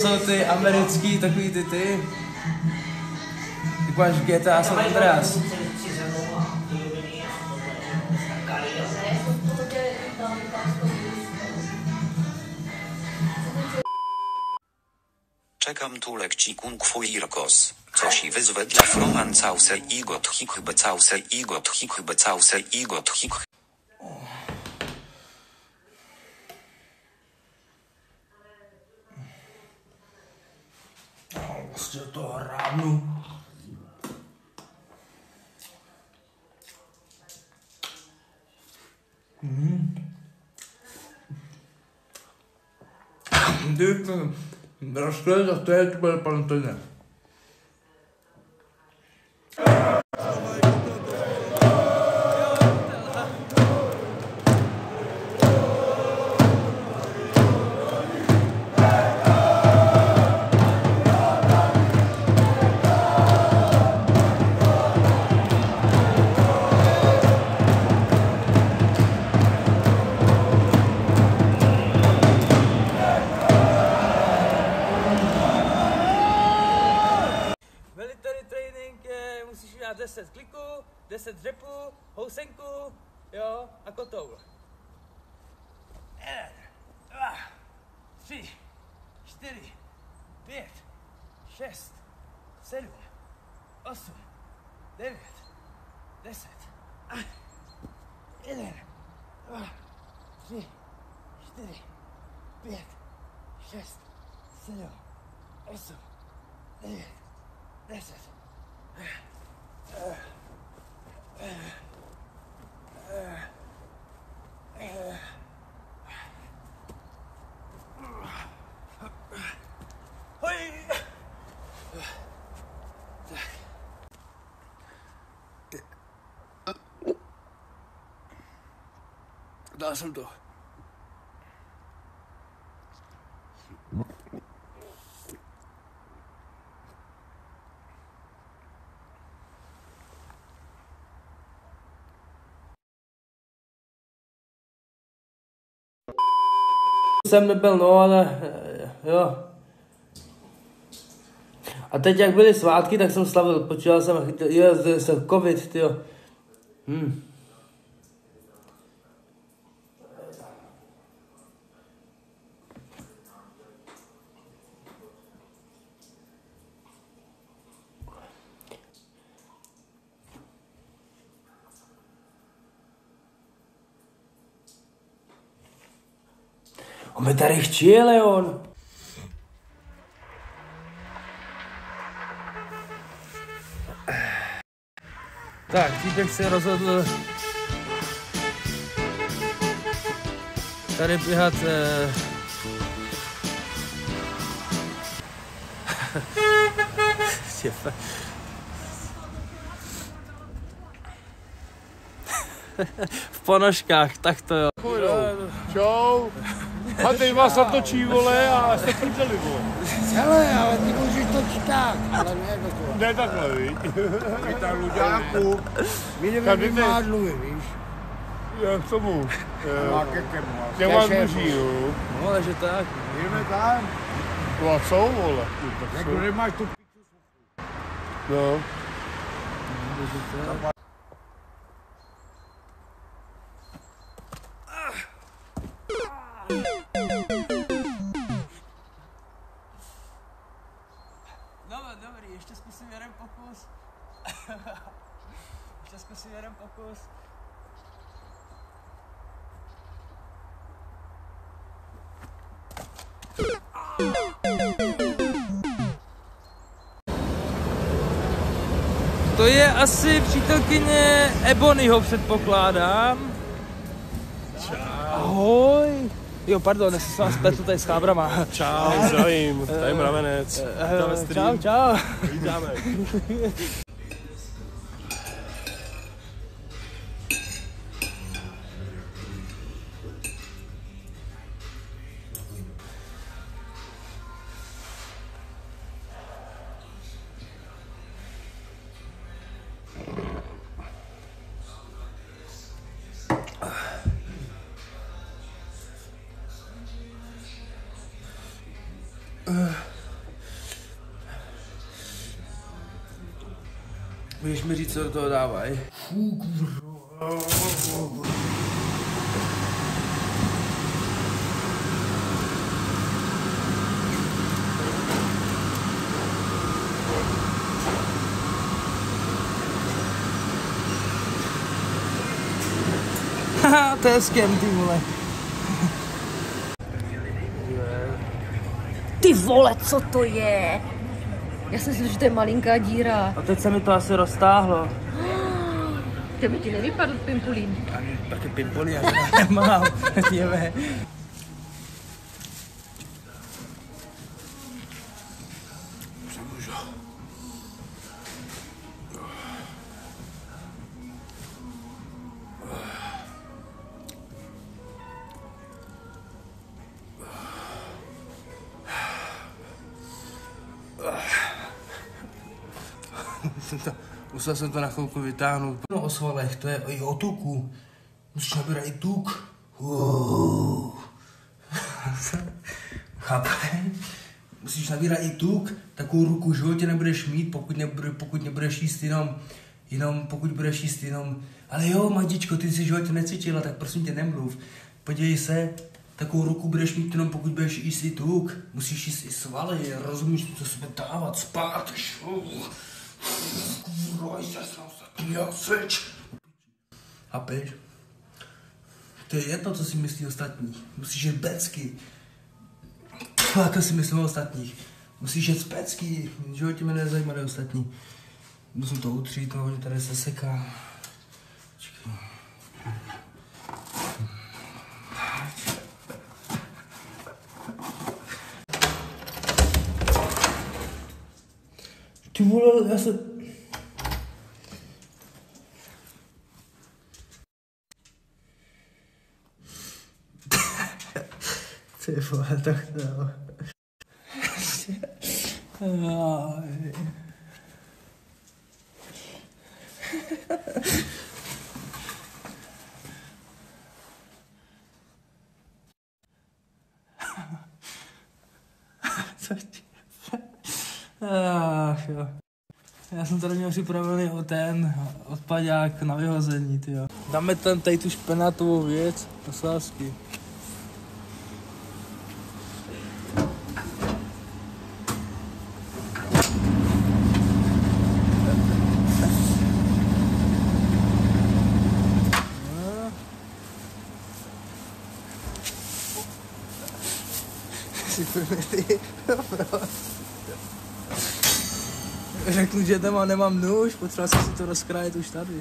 Jsou ty americký, takový ty. Ty máš GTA San Andreas. Czekam tu lekci kung fu irkos. Coś i wyzwę dla froman całse i gotchik chyba całse i gotchik chyba całse i gotchik. Prostě to hrábnu. Rozkvět a to je, to bude pantoně. Military training je, musíš udělat 10 kliků, 10 dřepů, housenku, jo, a kotoul. 1, 2, 3, 4, 5, 6, 7, 8, 9, 10. 1, 2, 3, 4, 5, 6, 7, 8, 9, 10. Dal jsem to. Jsem nebyl, no, ale jo. A teď, jak byly svátky, tak jsem slavil, počítal jsem a chytil, jo, jsem covid, tyjo. On mi tady chčí, Leon. Tak, týpek se rozhodl tady běhat v ponožkách, tak to jo. Čau. A teď vás natočí, vole, a jste prdeli, vole. Hele, ale ty můžeš točit tak, ale ne takhle. Ne takhle, víš. Vy tam luďáku. My jdeme mádluvy, víš. Já k tomu. Marketem. Tě vám dluží, jo. No, takže tak. Jdeme tam. No a co, vole? Jak nemáš tu piču. No. Dobrý, ještě zkusím jeden pokus. Ještě zkusím jeden pokus. To je asi přítelkyně Ebonyho, předpokládám. Čau. Ahoj. Jo, pardon, jestli jsem vás spletl tady s chábrama. Čau, zdravím, tady Mravenec. Čau, čau. Vítáme. Můžeš mi říct, co do toho dávají? Haha, to je skem, ty vole. Ty vole, co to je? Já jsem si, že to je malinká díra. A teď se mi to asi roztáhlo. Že by ti nevypadl pimpulín. Ani taky pimpolí, já nemám. Jdeme. Musel jsem to na chvilku vytáhnout. No o svalech, to je i o tuku. Musíš nabírat i tuk. Chápeš? Musíš nabírat i tuk, takovou ruku v životě nebudeš mít, pokud nebudeš jíst jenom, pokud budeš jíst jenom. Ale jo, Madičko, ty jsi v životě necvičila, tak prosím tě nemluv. Podívej se, takovou ruku budeš mít jenom, pokud budeš jíst i tuk. Musíš jíst i svaly, rozumíš, co sebe dávat, spát. Kurva, já jsem takový jaseč. Chápeš? To je jedno, co si myslí ostatní. Musíš jet becky. A to si myslím o ostatních. Musíš jet specky. V životě mě nezajímají ostatní. Musím to utřít, no, že tady se seká. Počkej. Ty vole, já se... Ty vole, tak to... Jo. Já jsem tady měl připravený odpadák na vyhození, tyjo. Dáme tam tady tu špenátovou věc do sásky. Řeknu, že tam nemám nůž, potřeba jsem si to rozkrájet už tady.